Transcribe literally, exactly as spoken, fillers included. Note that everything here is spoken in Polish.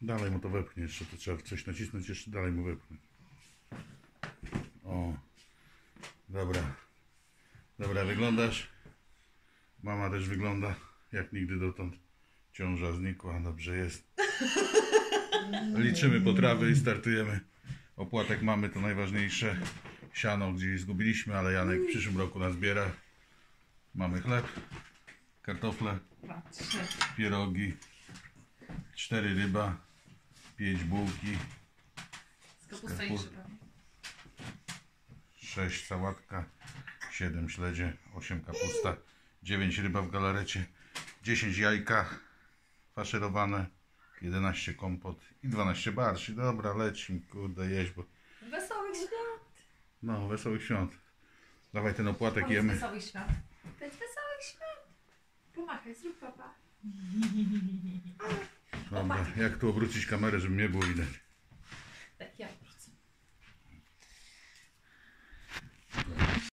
Dalej mu to wepchnie jeszcze, to trzeba coś nacisnąć, jeszcze dalej mu wepchnąć. O, dobra. Dobra, wyglądasz. Mama też wygląda jak nigdy dotąd. Ciąża znikła, dobrze jest. Liczymy potrawy i startujemy. Opłatek mamy, to najważniejsze. Siano gdzieś zgubiliśmy, ale Janek w przyszłym roku nazbiera. Mamy chleb, kartofle, Dwa, trzy. pierogi, cztery ryba, pięć bułki, Z kapustą i grzybami. sześć sałatka, siedem śledzie, osiem kapusta, dziewięć ryba w galarecie, dziesięć jajka faszerowane, jedenaście kompot i dwanaście barszczy. Dobra, leci, kurde, jeść, bo... Wesołych świąt. No, wesołych świąt. Dawaj ten opłatek, Powiedz jemy. wesołych świąt. Powiedz wesołych świąt. Pomachaj, zrób papa. Dobra, jak tu obrócić kamerę, żeby mnie było widać. Tak, ja.